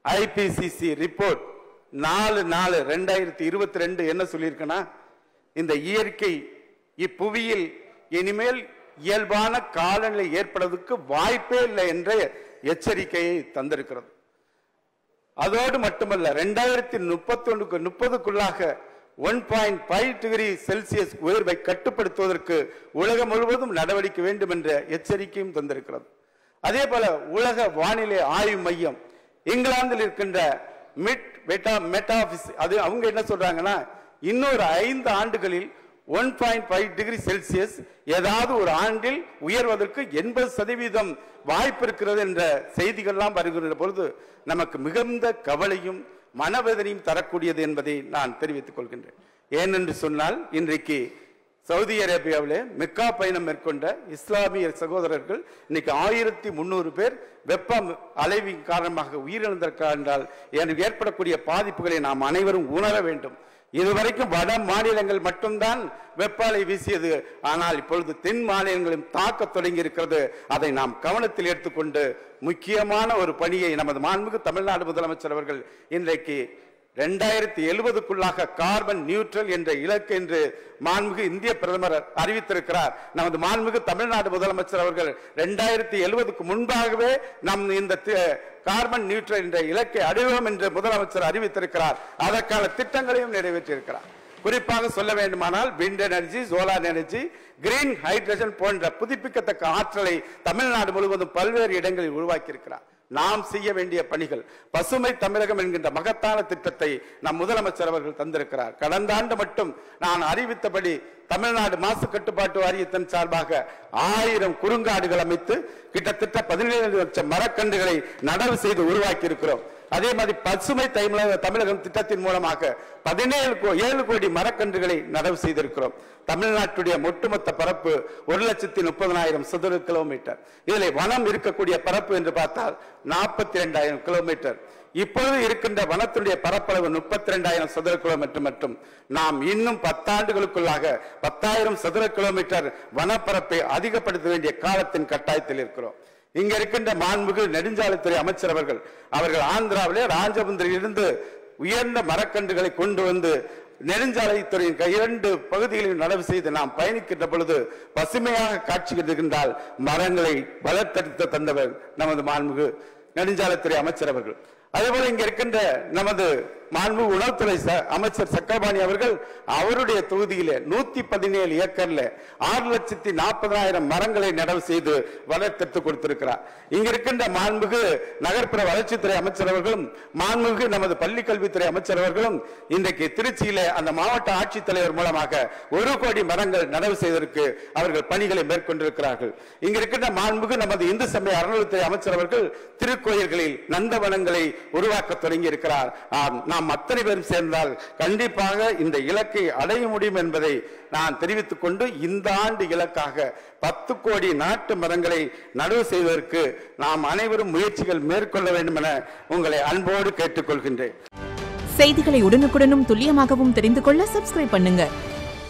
IPCC report 4/4/2022 என்ன சொல்லியிருக்குன்னா, இந்த இயற்கை இப்புவியில் இனிமேல் இயல்பான காலநிலை ஏற்படுவதற்கு வாய்ப்பே இல்லை என்ற எச்சரிக்கையை தந்திருக்கிறது. அதோடு மட்டுமல்ல, 2030க்குள்ளாக 1.5 டிகிரி செல்சியஸ் உயர்வை கட்டுப்படுத்துவதற்கு உலகம் முழுவதும் நடவடிக்கை வேண்டும் என்ற எச்சரிக்கையும் தந்திருக்கிறது. அதே போல உலக வானிலை ஆய்வு மையம் இங்கிலாந்தில் இருக்கின்ற மெட்டாபிஸ் அது அவங்க என்ன சொல்றாங்கன்னா, இன்னொரு 5 ஆண்டுகளில் 1.5 டிகிரி செல்சியஸ் ஏதாவது ஒரு ஆண்டில் உயர்வதற்கு 80% வாய்ப்பு இருக்கிறது என்ற செய்திகள்லாம் வருகின்ற பொழுது நமக்கு மிகுந்த கவலையும் மனவேதனையும் தரக்கூடியது என்பதை நான் தெரிவித்துக் கொள்கின்றேன். ஏனென்று சொன்னால், இன்றைக்கு சவுதி அரேபியாவிலே மெக்கா பயணம் மேற்கொண்ட இஸ்லாமிய சகோதரர்கள் இன்னைக்கு 1300 பேர் வெப்ப அலைவின் காரணமாக உயிரிழந்திருக்கிறார் என்றால் ஏற்படக்கூடிய பாதிப்புகளை நாம் அனைவரும் உணர வேண்டும். இதுவரைக்கும் வட மாநிலங்கள் மட்டும்தான் வெப்ப அலை வீசியது. ஆனால் இப்பொழுது தென் மாநிலங்களும் தாக்க தொடங்கி இருக்கிறது. அதை நாம் கவனத்தில் எடுத்துக்கொண்டு முக்கியமான ஒரு பணியை நமது மாண்புமிகு தமிழ்நாடு முதலமைச்சர் அவர்கள் இன்றைக்கு 2070க்குள்ளாக கார்பன் நியூட்ரல் என்ற இலக்கு என்று மாண்புமிகு இந்திய பிரதமர் அறிவித்திருக்கிறார். நமது மாண்புமிகு தமிழ்நாடு முதலமைச்சர் அவர்கள் 2070க்கு முன்பாகவே நம் இந்த கார்பன் நியூட்ரல் என்ற இலக்கை அடைவோம் என்று முதலமைச்சர் அறிவித்திருக்கிறார். அதற்கான திட்டங்களையும் நிறைவேற்றியிருக்கிறார். குறிப்பாக சொல்ல வேண்டுமானால், wind energy, solar energy, green hydrogen போன்ற புதுப்பிக்கத்தக்க ஆற்றலை தமிழ்நாடு முழுவதும் பல்வேறு இடங்களில் உருவாக்கி இருக்கிறார். நாம் செய்ய வேண்டிய பணிகள், பசுமை தமிழகம் என்கின்ற மகத்தான திட்டத்தை நம் முதலமைச்சர் அவர்கள் தந்திருக்கிறார். கடந்த ஆண்டு மட்டும் நான் அறிவித்தபடி தமிழ்நாடு மாசு கட்டுப்பாட்டு வாரியத்தின் சார்பாக 1000 குறுங்காடுகள் அமைத்து கிட்டத்தட்ட 17 லட்சம் மரக்கன்றுகளை நடவு செய்து உருவாக்கி இருக்கிறோம். அதே மாதிரி பசுமை தமிழகம் திட்டத்தின் மூலமாக 17 கோடி மரக்கன்றுகளை நடவு செய்திருக்கிறோம். தமிழ்நாட்டுடைய ஒட்டுமொத்த பரப்பு 1,30,000 சதுர கிலோமீட்டர். இதில் வனம் இருக்கக்கூடிய பரப்பு என்று பார்த்தால் 42,000 கிலோமீட்டர். இப்பொழுது இருக்கின்ற வனத்துடைய பரப்பளவு 32,000 சதுர கிலோமீட்டர் மட்டும். நாம் இன்னும் 10 ஆண்டுகளுக்குள்ளாக 10,000 சதுர கிலோமீட்டர் வனப்பரப்பை அதிகப்படுத்த வேண்டிய காலத்தின் கட்டாயத்தில் இருக்கிறோம். இங்க இருக்கின்ற மாண்புமிகு நெடுஞ்சாலைத்துறை அமைச்சர் அவர்கள் ஆந்திராவிலே ராஜமுந்திரியிலிருந்து உயர்ந்த மரக்கன்றுகளை கொண்டு வந்து நெடுஞ்சாலைத்துறையின் 2 பகுதிகளில் நடவு செய்து நாம் பயணிக்கின்ற பொழுது பசுமையாக காட்சி இருக்கின்றால் மரங்களை வளர்த்தெடுத்து தந்தவர் நமது மாண்புமிகு நெடுஞ்சாலைத்துறை அமைச்சர் அவர்கள். அதேபோல இங்க இருக்கின்ற நமது மாண்புமிகு உணவுத்துறை அமைச்சர் சக்கரபாணி அவர்கள் அவருடைய தொகுதியில 117 ஏக்கர்ல 6,40,000 மரங்களை நடவு செய்து வளர்த்தெடுத்து கொடுத்திருக்கிறார். இங்க இருக்கின்ற மாண்புமிகு நகர்ப்புற வளர்ச்சித்துறை அமைச்சர் அவர்களும் மாண்புமிகு நமது பள்ளிக்கல்வித்துறை அமைச்சர் அவர்களும் இன்றைக்கு திருச்சியில அந்த மாவட்ட ஆட்சித்தலைவர் மூலமாக 1 கோடி மரங்கள் நடவு செய்வதற்கு அவர்கள் பணிகளை மேற்கொண்டிருக்கிறார்கள். இங்க இருக்கின்ற மாண்புமிகு நமது இந்து சமய அறநிலையத்துறை அமைச்சர் அவர்கள் திருக்கோயில்களில் நந்தவனங்களை உருவாக்க தொடங்கி இருக்கிறார். நாம் அத்தனை பேரும் சேர்ந்தால் கண்டிப்பாக இந்த இலக்கை அடைய முடியும் என்பதை நான் தெரிவித்துக் கொண்டு, இந்த ஆண்டு இலக்காக 10 கோடி நாட்டு மரங்களை நடவு செய்வதற்கு நாம் அனைவரும் முயற்சிகள் மேற்கொள்ள வேண்டும் என உங்களை அன்போடு கேட்டுக்கொள்கின்றேன். செய்திகளை உடனுக்குடனும் துல்லியமாகவும் தெரிந்து கொள்ள சப்ஸ்கிரைப் பண்ணுங்க.